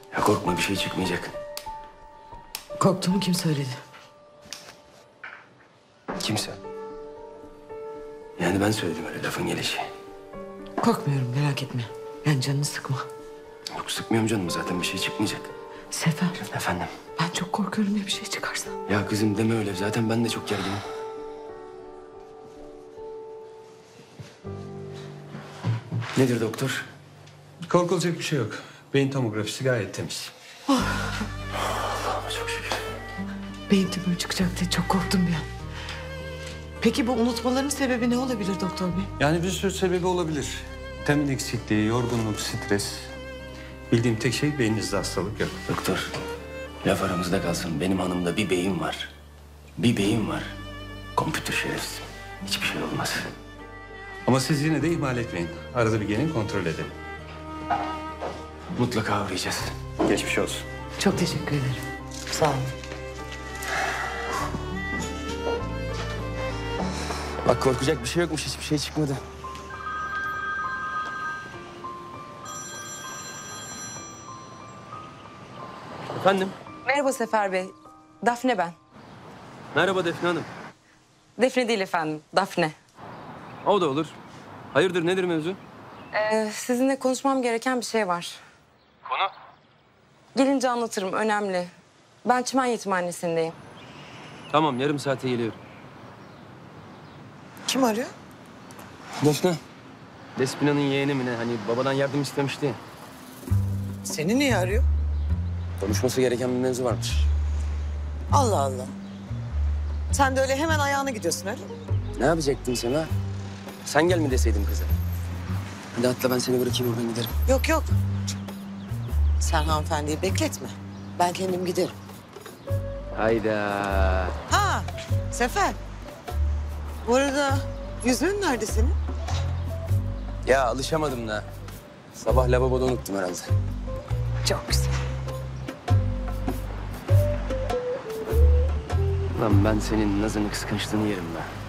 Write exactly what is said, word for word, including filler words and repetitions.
Ya korkma, bir şey çıkmayacak. Korktuğumu kim söyledi? Kimse. Yani ben söyledim öyle lafın gelişi. Korkmuyorum, merak etme. Yani canını sıkma. Yok, sıkmıyorum canımı, zaten bir şey çıkmayacak. Sefer, Efendim? ben çok korkuyorum ya bir şey çıkarsa. Ya kızım deme öyle, zaten ben de çok gerginim. Nedir doktor? Korkulacak bir şey yok. Beyin tomografisi gayet temiz. Allah'ıma çok şükür. Beyin tümörü çıkacak diye çok korktum bir an. Peki bu unutmaların sebebi ne olabilir doktor bey? Yani bir sürü sebebi olabilir. Vitamin eksikliği, yorgunluk, stres. Bildiğim tek şey beyninizde hastalık yok. Doktor, laf aramızda kalsın. Benim hanımda bir beyin var. Bir beyin var. Kompütür şerefsiz. Hiçbir şey olmaz. Ama siz yine de ihmal etmeyin. Arada bir gelin kontrol edelim. Mutlaka uğrayacağız. Geçmiş olsun. Çok teşekkür ederim. Sağ olun. Bak korkacak bir şey yokmuş. Hiçbir şey çıkmadı. Efendim? Merhaba Sefer Bey. Dafne ben. Merhaba Defne Hanım. Defne değil efendim, Dafne. O da olur. Hayırdır, nedir mevzu? Ee, sizinle konuşmam gereken bir şey var. Konu? Gelince anlatırım, önemli. Ben Çimen Yetimhanesi'ndeyim. Tamam, yarım saate geliyorum. Kim arıyor? Defne. Despina'nın yeğeni mi ne? Hani babadan yardım istemişti ya. Seni niye arıyor? Konuşması gereken bir mevzu varmış. Allah Allah. Sen de öyle hemen ayağına gidiyorsun öyle mi? Ne yapacaktın sen ha? Sen gel mi deseydim kıza? Hadi atla, ben seni bırakayım, oradan giderim. Yok yok. Sen hanımefendiyi bekletme. Ben kendim giderim. Hayda. Ha Sefer. Bu arada yüzüğün nerede senin? Ya alışamadım da. Sabah lavaboda unuttum herhalde. Çok güzel. Lan ben senin nazını, kıskançlığını yerim be.